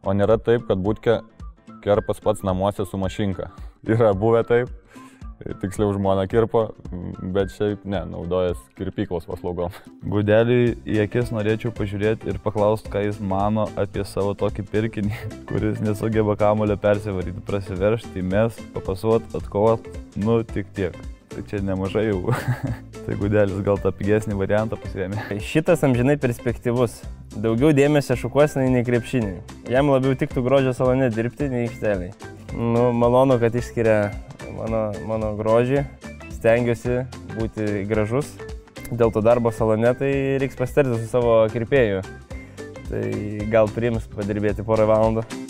O nėra taip, kad būtkė kirpas pats namuose su mašinka. Yra buvę taip, tiksliau žmona kirpo, bet šiaip ne, naudojas kirpyklos paslaugom. Gudeliui į akis norėčiau pažiūrėti ir paklausti, ką jis mano apie savo tokį pirkinį, kuris nesugeba kamuolio persivaryti, prasiveržti, įmest, papasuot, atkovot, nu tik tiek. Tai čia nemažai jau. Tai Gudelis gal tą pigesnį variantą pasiėmė. Šitas amžinai perspektyvus. Daugiau dėmesio šukuosinai nei krepšiniai. Jam labiau tiktų grožio salone dirbti nei aikšteliai. Nu, malonu, kad išskiria mano grožį. Stengiuosi būti gražus. Dėl to darbo salone tai reiks pasitarti su savo kirpėju. Tai gal priims padirbėti porą valandų.